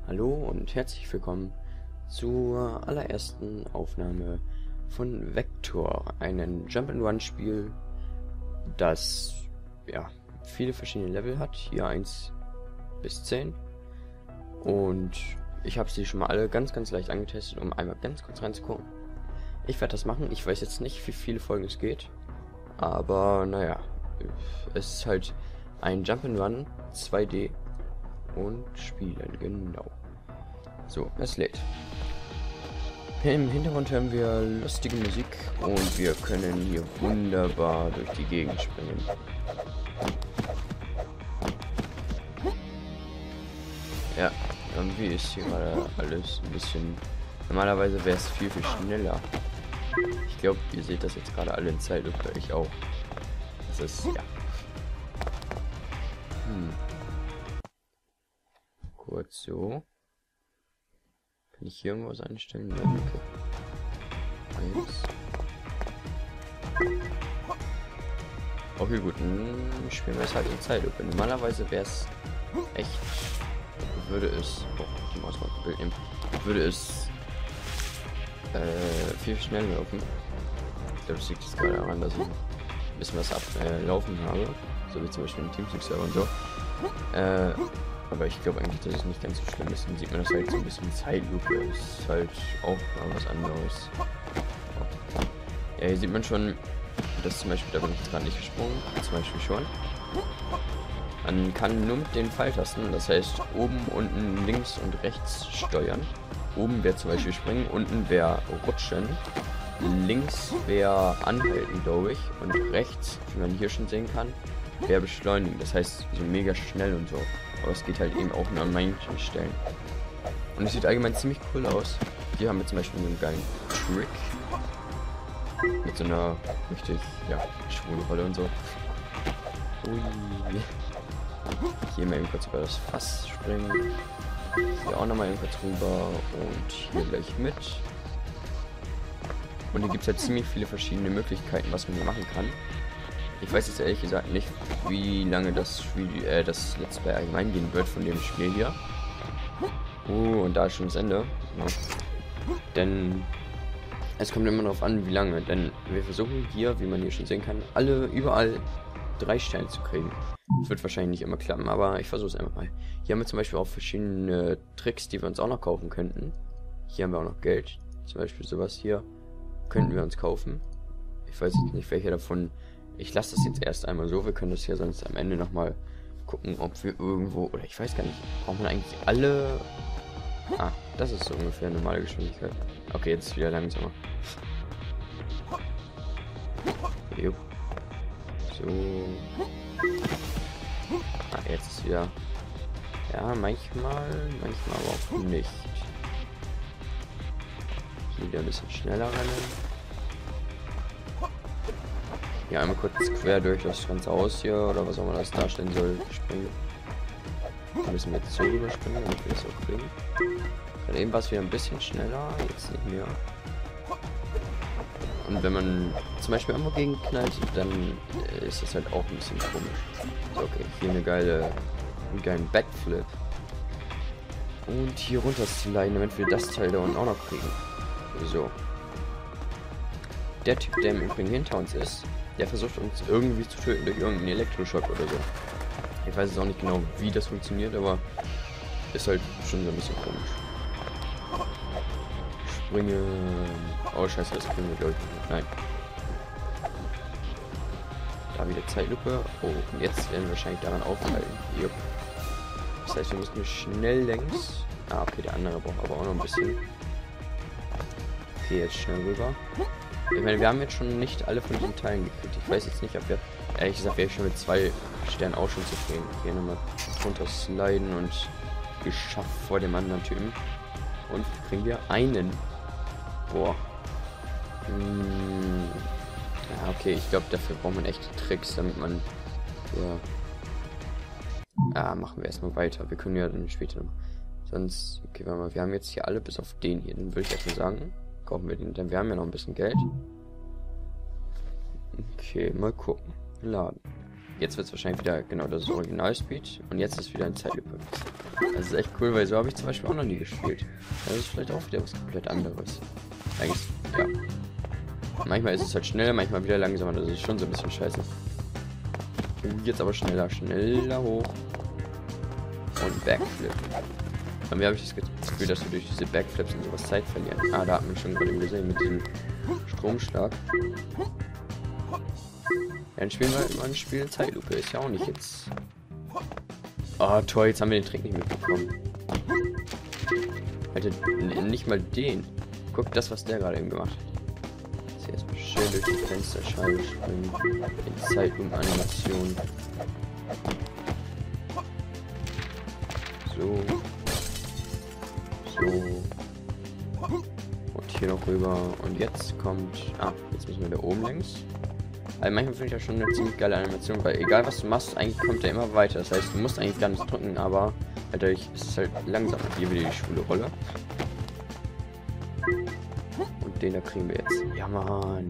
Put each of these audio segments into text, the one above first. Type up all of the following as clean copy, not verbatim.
Hallo und herzlich willkommen zur allerersten Aufnahme von Vector, einem Jump-and-Run-Spiel, das ja viele verschiedene Level hat, hier 1 bis 10. Und ich habe sie schon mal alle ganz leicht angetestet, um einmal ganz kurz reinzugucken. Ich werde das machen, ich weiß jetzt nicht, wie viele Folgen es geht, aber naja, es ist halt ein Jump-and-Run 2D und spielen, genau. So, es lädt. Im Hintergrund hören wir lustige Musik und wir können hier wunderbar durch die Gegend springen. Ja, irgendwie ist hier gerade alles ein bisschen... Normalerweise wäre es viel schneller. Ich glaube, ihr seht das jetzt gerade alle in Zeitlupe, ich auch. Das ist, ja. Kurz so. Kann ich hier irgendwas einstellen? Ja, okay. 1. Okay, gut. Dann spielen wir es halt in Zeitlupe. Normalerweise wäre es echt... Würde es... Oh, die Maus mal ein Bild nehmen. Würde es... viel schneller laufen. Ich glaube, das liegt jetzt gerade daran, dass ich ein bisschen was ablaufen habe. So wie zum Beispiel im Teamspeak-Server und so. Aber ich glaube eigentlich, dass es nicht ganz so schlimm ist. Dann sieht man das halt so ein bisschen Zeitlupe. Ist halt auch mal was anderes. Ja, hier sieht man schon, dass zum Beispiel, da bin ich jetzt gerade nicht gesprungen. Zum Beispiel schon. Man kann nur mit den Pfeiltasten, das heißt oben, unten, links und rechts steuern. Oben wäre zum Beispiel springen, unten wäre rutschen. Links wäre anhalten, glaube ich. Und rechts, wie man hier schon sehen kann, wäre beschleunigen. Das heißt so mega schnell und so. Aber es geht halt eben auch nur an manchen Stellen. Und es sieht allgemein ziemlich cool aus. Hier haben wir zum Beispiel einen geilen Trick. Mit so einer richtig, ja, schwule Rolle und so. Ui. Hier mal eben kurz über das Fass springen. Hier auch nochmal eben kurz rüber. Und hier gleich mit. Und hier gibt es halt ziemlich viele verschiedene Möglichkeiten, was man hier machen kann. Ich weiß jetzt ehrlich gesagt nicht, wie lange das Let's Play allgemein gehen wird von dem Spiel hier. Und da ist schon das Ende. Ja. Denn es kommt immer darauf an, wie lange. Denn wir versuchen hier, wie man hier schon sehen kann, überall 3 Sterne zu kriegen. Das wird wahrscheinlich nicht immer klappen, aber ich versuche es einfach mal. Hier haben wir zum Beispiel auch verschiedene Tricks, die wir uns auch noch kaufen könnten. Hier haben wir auch noch Geld. Zum Beispiel sowas hier könnten wir uns kaufen. Ich weiß jetzt nicht, welcher davon... Ich lasse das jetzt erst einmal so, wir können das hier sonst am Ende nochmal gucken, ob wir irgendwo, oder ich weiß gar nicht, braucht man eigentlich alle... Ah, das ist so ungefähr normale Geschwindigkeit. Okay, jetzt ist wieder langsamer. Jupp. So. Ah, jetzt ist wieder... Ja, manchmal aber auch nicht. Wieder ein bisschen schneller rennen. Ja, einmal kurz quer durch das ganze Haus hier, oder was auch immer das darstellen soll, springen. Da müssen wir jetzt so rüberspringen, damit wir das auch kriegen. Gerade eben war es wieder ein bisschen schneller, jetzt nicht mehr. Und wenn man zum Beispiel einmal gegenknallt, dann ist das halt auch ein bisschen komisch. So, okay, hier einen geilen Backflip. Und hier runter sliden, damit wir das Teil da unten auch noch kriegen. So. Der Typ, der im Übrigen hinter uns ist, der versucht uns irgendwie zu töten durch irgendeinen Elektroschock oder so. Ich weiß jetzt auch nicht genau, wie das funktioniert, aber ist halt schon so ein bisschen komisch. Springen. Oh scheiße, das kriegen wir glaube ich nicht. Nein. Da wieder Zeitlupe. Oh, und jetzt werden wir wahrscheinlich daran aufhalten. Jupp. Das heißt, wir müssen schnell längs. Ah, okay, der andere braucht aber auch noch ein bisschen. Okay, jetzt schnell rüber. Ich meine, wir haben jetzt schon nicht alle von den Teilen gekriegt. Ich weiß jetzt nicht, ob wir... Ehrlich gesagt, wäre ich schon mit 2 Sternen auch schon zufrieden. Hier nochmal runter sliden und geschafft vor dem anderen Typen. Und kriegen wir einen. Boah. Ja, okay, ich glaube, dafür braucht man echt Tricks, damit man... Ja, machen wir erstmal weiter. Wir können ja dann später noch... Sonst... Okay, warte mal, wir haben jetzt hier alle bis auf den hier. Dann würde ich erstmal sagen... Kaufen wir den, denn wir haben ja noch ein bisschen Geld. Okay, mal gucken. Laden. Jetzt wird es wahrscheinlich wieder, genau, das ist Original Speed. Und jetzt ist wieder ein Zeitlupe. Das ist echt cool, weil so habe ich zum Beispiel auch noch nie gespielt. Das ist vielleicht auch wieder was komplett anderes. Eigentlich, ja. Manchmal ist es halt schnell, manchmal wieder langsamer. Das ist schon so ein bisschen scheiße. Jetzt aber schneller, schneller hoch. Und Backflip. Bei mir habe ich das Gefühl, dass wir durch diese Backflips und sowas Zeit verlieren. Ah, da hat man schon gerade gesehen mit diesem Stromschlag. Ja, dann spielen wir halt mal ein Spiel in Zeitlupe. Ist ja auch nicht jetzt... Oh, toll, jetzt haben wir den Trick nicht mitbekommen. Alter, nicht mal den. Guck das, was der gerade eben gemacht hat. Jetzt erstmal schön durch die Fensterscheibe springen. In Zeitlupenanimation. So. So. Und hier noch rüber. Und jetzt kommt... Ah, jetzt müssen wir da oben längs. Also manchmal finde ich das schon eine ziemlich geile Animation, weil egal was du machst, eigentlich kommt der immer weiter. Das heißt, du musst eigentlich gar nicht drücken, aber dadurch ist es halt langsam. Hier wieder die schwule Rolle. Und den da kriegen wir jetzt. Ja, Mann.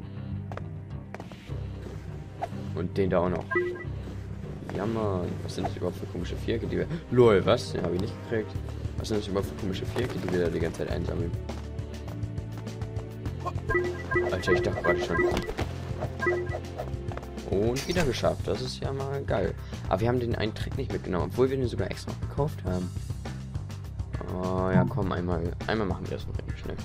Und den da auch noch. Ja, Mann. Was sind das überhaupt für komische Vierecke, die wir... LOL, was? Den habe ich nicht gekriegt. Was sind das überhaupt für komische Vierecke, die wir da die ganze Zeit einsammeln? Alter, ich dachte gerade schon... Und wieder geschafft. Das ist ja mal geil. Aber wir haben den einen Trick nicht mitgenommen, obwohl wir den sogar extra noch gekauft haben. Oh ja, komm, einmal machen wir das noch eben schnell.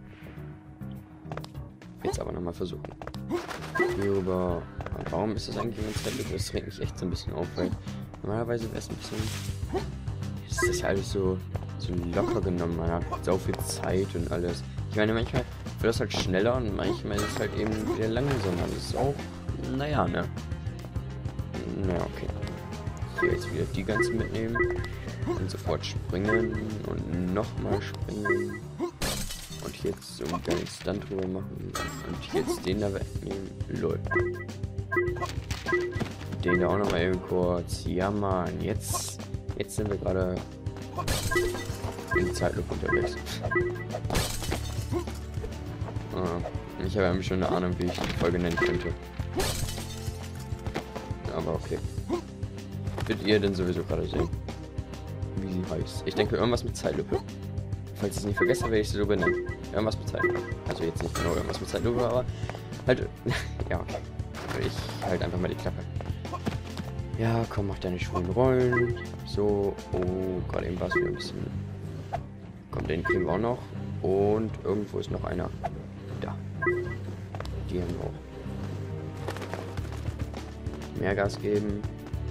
Jetzt aber nochmal versuchen. Hier rüber. Und warum ist das eigentlich die ganze Zeit? Das regt mich echt so ein bisschen auf, weil normalerweise wäre es ein bisschen... Es ist ja alles so locker genommen. Man hat so viel Zeit und alles. Ich meine, manchmal wird das halt schneller und manchmal ist es halt eben wieder langsamer. Das ist auch... Naja, ne? Naja, okay. Hier jetzt wieder die ganze mitnehmen. Und sofort springen. Und nochmal springen. Und hier jetzt so einen kleinen Stunt drüber machen. Und jetzt den da wegnehmen. Lol. Den da auch nochmal eben kurz. Ja, Mann. Jetzt sind wir gerade in Zeitlupe unterwegs. Ich habe nämlich schon eine Ahnung, wie ich die Folge nennen könnte. Aber okay. Wird ihr denn sowieso gerade sehen, wie sie heißt? Ich denke irgendwas mit Zeitlupe. Falls ich es nicht vergesse, werde ich sie so benennen. Irgendwas mit Zeitlupe. Also jetzt nicht genau irgendwas mit Zeitlupe, aber halt... ja, okay. Ich halt einfach mal die Klappe. Ja, komm, mach deine schwulen Rollen. So, oh, gerade eben war es wieder ein bisschen... Komm, den kriegen wir auch noch. Und irgendwo ist noch einer. Da. Die haben wir auch. Mehr Gas geben.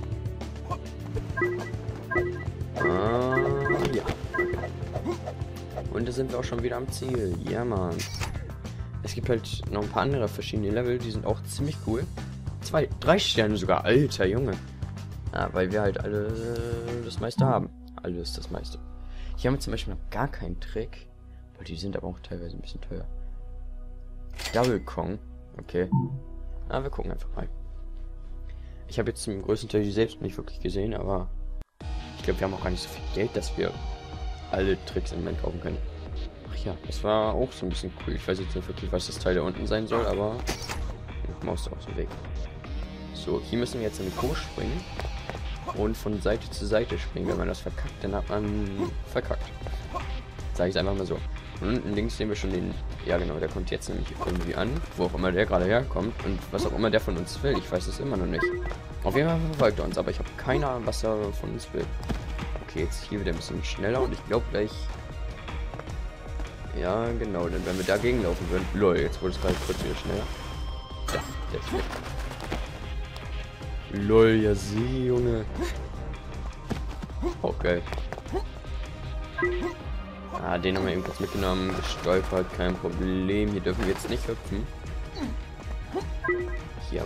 Ja. Und da sind wir auch schon wieder am Ziel. Ja, Mann. Es gibt halt noch ein paar andere verschiedene Level, die sind auch ziemlich cool. 2, 3 Sterne sogar. Alter Junge. Ja, weil wir halt alle das meiste haben. Alles das meiste. Hier haben wir zum Beispiel noch gar keinen Trick. Weil die sind aber auch teilweise ein bisschen teuer. Double Kong. Okay. Aber wir gucken einfach mal. Ich habe jetzt zum größten Teil die selbst nicht wirklich gesehen, aber ich glaube, wir haben auch gar nicht so viel Geld, dass wir alle Tricks im Moment kaufen können. Ach ja, das war auch so ein bisschen cool. Ich weiß jetzt nicht wirklich, was das Teil da unten sein soll, aber Maus aus dem Weg. So, hier müssen wir jetzt in den Kurs springen und von Seite zu Seite springen. Wenn man das verkackt, dann hat man verkackt. Sage ich einfach mal so. Und unten links sehen wir schon den... Ja genau, der kommt jetzt nämlich irgendwie an, wo auch immer der gerade herkommt und was auch immer der von uns will. Ich weiß es immer noch nicht. Auf jeden Fall verfolgt er uns, aber ich habe keine Ahnung, was er von uns will. Okay, jetzt hier wieder ein bisschen schneller und ich glaube gleich... Ja, genau, denn wenn wir dagegen laufen würden... Lol, jetzt wurde es gerade kurz wieder schneller. Ja, jetzt weg. Lol, ja sieh, Junge. Oh, geil. Ah, den haben wir eben kurz mitgenommen, gestolpert, kein Problem. Hier dürfen wir jetzt nicht hüpfen. Hier.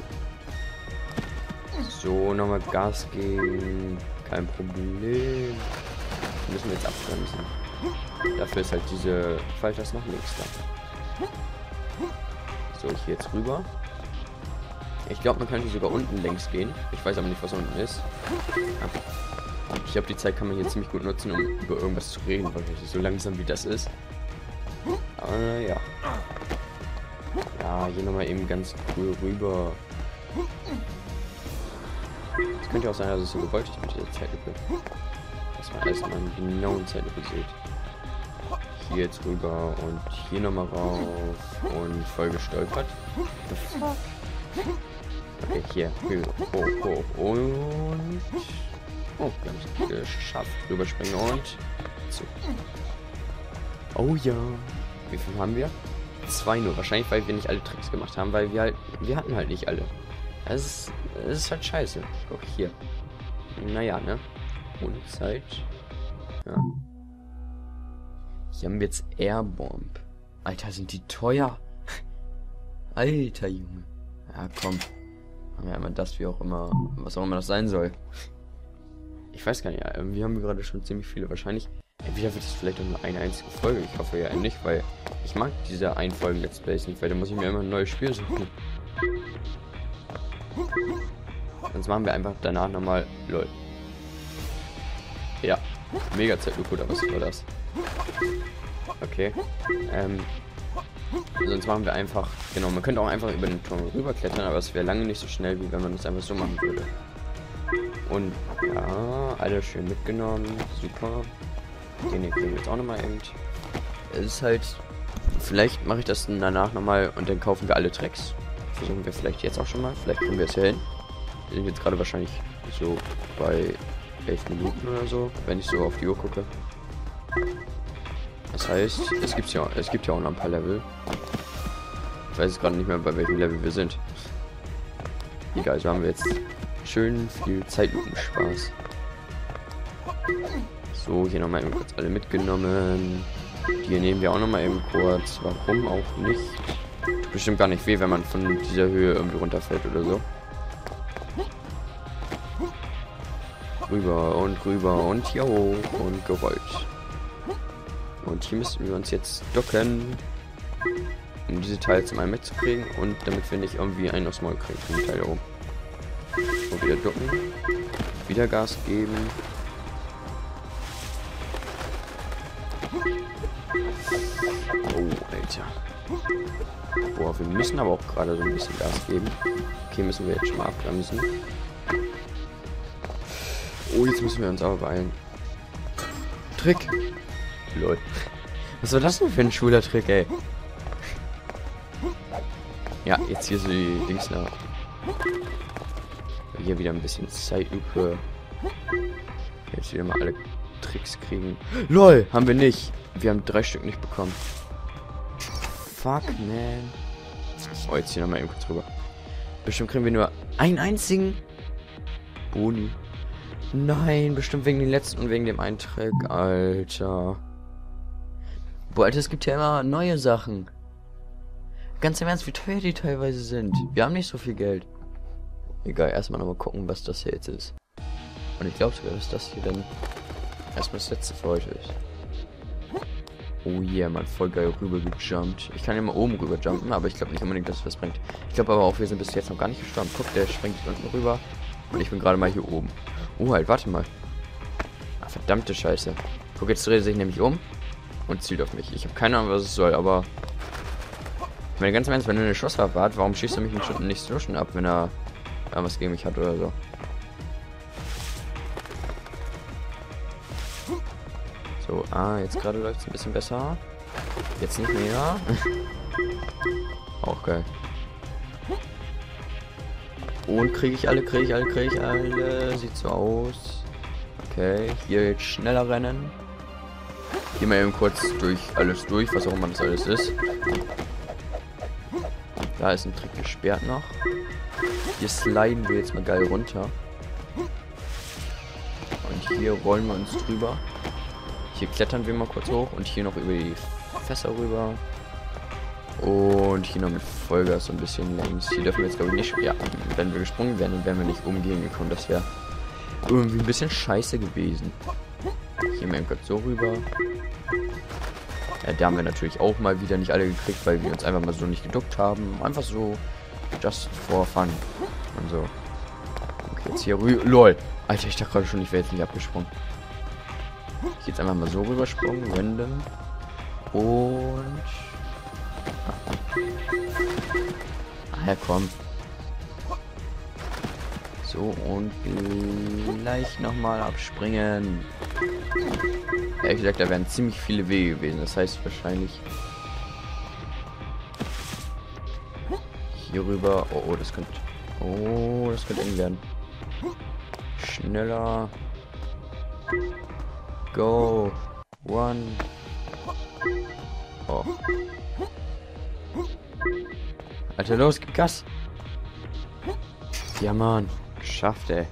So, nochmal Gas geben. Kein Problem. Müssen wir jetzt abbremsen. Dafür ist halt diese... Falsch, das nach links da. So, ich hier jetzt rüber. Ich glaube, man kann hier sogar unten längs gehen. Ich weiß aber nicht, was unten ist. Ja. Ich glaube, die Zeit kann man hier ziemlich gut nutzen, um über irgendwas zu reden, weil so langsam wie das ist. Aber ja. Ja, hier nochmal eben ganz cool rüber. Es könnte auch sein, dass es so gewollt ist mit dieser Zeitlupe. Das war erstmal einen genauen Zeitlupe seht. Hier jetzt rüber und hier nochmal rauf und voll gestolpert. Okay, hier, hoch, hoch und... Oh, wir haben es geschafft. Rüberspringen und... So. Oh ja. Wie viel haben wir? 2 nur. Wahrscheinlich, weil wir nicht alle Tricks gemacht haben, weil wir hatten halt nicht alle. Das ist halt scheiße. Guck, hier. Naja, ne? Ohne Zeit. Ja. Hier haben wir jetzt Airbomb. Alter, sind die teuer. Alter, Junge. Ja, komm. Haben wir einmal das, wie auch immer, was auch immer das sein soll. Ich weiß gar nicht, wir haben gerade schon ziemlich viele. Wahrscheinlich, entweder wird es vielleicht auch nur eine einzige Folge. Ich hoffe ja nicht, weil ich mag diese Einfolgen Let's Plays nicht, weil da muss ich mir immer ein neues Spiel suchen. Sonst machen wir einfach danach nochmal LOL. Ja, mega Zeitlupe, oder was war das? Okay. Sonst machen wir einfach, genau, man könnte auch einfach über den Turm rüberklettern, aber es wäre lange nicht so schnell, wie wenn man das einfach so machen würde. Und ja, alle schön mitgenommen, super. Den hier kriegen wir jetzt auch nochmal eben. Es ist halt, vielleicht mache ich das dann danach nochmal und dann kaufen wir alle Tracks. Versuchen wir vielleicht jetzt auch schon mal, vielleicht kriegen wir es hier hin. Wir sind jetzt gerade wahrscheinlich so bei 11 Minuten oder so, wenn ich so auf die Uhr gucke. Das heißt, es gibt ja auch noch ein paar Level. Ich weiß jetzt gerade nicht mehr, bei welchem Level wir sind. Egal, so haben wir jetzt schön viel Zeitlupenspaß. So, hier nochmal eben kurz alle mitgenommen. Die nehmen wir auch nochmal eben kurz. Warum auch nicht? Tut bestimmt gar nicht weh, wenn man von dieser Höhe irgendwie runterfällt oder so. Rüber und hier hoch und gerollt. Und hier müssen wir uns jetzt ducken, um diese Teile zum einen mitzukriegen und damit wir nicht irgendwie einen aufs Maul kriegen von dem Teil hier oben. So, wieder ducken. Wieder Gas geben. Oh, Alter. Boah, wir müssen aber auch gerade so ein bisschen Gas geben. Okay, müssen wir jetzt schon mal abbremsen. Oh, jetzt müssen wir uns aber beeilen. Trick. Lol. Was war das denn für ein schwuler Trick, ey? Ja, jetzt hier so die Dings nach. Hier wieder ein bisschen Zeitlupe. Jetzt wieder mal alle Tricks kriegen. LOL, haben wir nicht. Wir haben 3 Stück nicht bekommen. Fuck, man. Oh, jetzt hier nochmal eben kurz rüber. Bestimmt kriegen wir nur einen einzigen Boni. Nein, bestimmt wegen den letzten und wegen dem Eintrag, Alter. Boah, Alter, es gibt ja immer neue Sachen. Ganz im Ernst, wie teuer die teilweise sind. Wir haben nicht so viel Geld. Egal, erstmal nochmal gucken, was das hier jetzt ist. Und ich glaube sogar, dass das hier dann erstmal das letzte für heute ist. Oh yeah, man, voll geil rüber gejumpt. Ich kann ja mal oben rüber jumpen, aber ich glaube nicht unbedingt, dass es was bringt. Ich glaube aber auch, wir sind bis jetzt noch gar nicht gestorben. Guck, der springt unten rüber. Und ich bin gerade mal hier oben. Oh, halt, warte mal. Ach, verdammte Scheiße. Guck, jetzt dreht er sich nämlich um und zielt auf mich. Ich habe keine Ahnung, was es soll, aber... Ich meine, ganz im Ernst, wenn er eine Schusswaffe hat, warum schießt er mich nicht so schon ab, wenn er was gegen mich hat oder so? So, jetzt gerade läuft es ein bisschen besser. Jetzt nicht mehr. Auch geil. Und kriege ich alle. Sieht so aus. Okay, hier jetzt schneller rennen. Gehen wir eben kurz alles durch, was auch immer das alles ist. Da ist ein Trick gesperrt noch. Hier sliden wir jetzt mal geil runter. Und hier rollen wir uns drüber. Hier klettern wir mal kurz hoch und hier noch über die Fässer rüber. Und hier noch mit Vollgas so ein bisschen längs. Hier dürfen wir jetzt, glaube ich, nicht... Ja, wenn wir gesprungen wären, dann wären wir nicht umgehen gekommen. Das wäre irgendwie ein bisschen scheiße gewesen. Hier mal kurz so rüber. Ja, da haben wir natürlich auch mal wieder nicht alle gekriegt, weil wir uns einfach mal so nicht geduckt haben. Einfach so just for fun. Und so. Okay, jetzt hier rüber. LOL. Alter, ich dachte gerade schon, ich wäre jetzt nicht abgesprungen. Ich jetzt einfach mal so rüberspringen. Random. Und... Ja, komm. So, und gleich nochmal abspringen. Ehrlich gesagt, da wären ziemlich viele Wege gewesen. Das heißt wahrscheinlich hier rüber. Oh, oh, das könnte. Oh, das könnte eng werden. Schneller. Go. One. Oh. Alter, los, gib Gas. Ja, Mann. Geschafft, ey.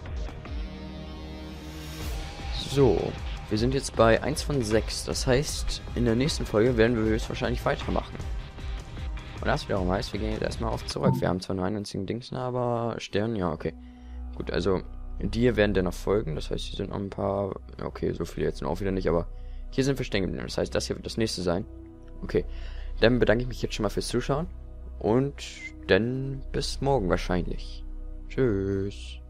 So. Wir sind jetzt bei 1 von 6. Das heißt, in der nächsten Folge werden wir höchstwahrscheinlich weitermachen. Und das wiederum heißt, wir gehen jetzt erstmal auf zurück. Wir haben zwar nur einen einzigen Dingsen, aber Stern, ja, okay. Gut, also, die hier werden dann noch folgen. Das heißt, hier sind noch ein paar. Okay, so viele jetzt auch wieder nicht, aber hier sind wir stehen geblieben. Das heißt, das hier wird das nächste sein. Okay. Dann bedanke ich mich jetzt schon mal fürs Zuschauen. Und dann bis morgen wahrscheinlich. Tschüss.